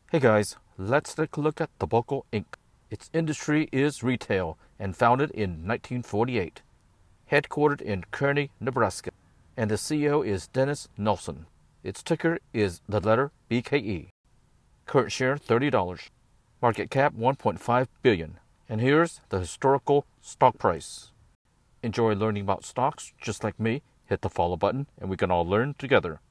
Hey guys, let's take a look at Tobacco Inc. Its industry is retail and founded in 1948. Headquartered in Kearney, Nebraska. And the CEO is Dennis Nelson. Its ticker is the letter BKE. Current share $30. Market cap $1.5 billion. And here's the historical stock price. Enjoy learning about stocks just like me? Hit the follow button and we can all learn together.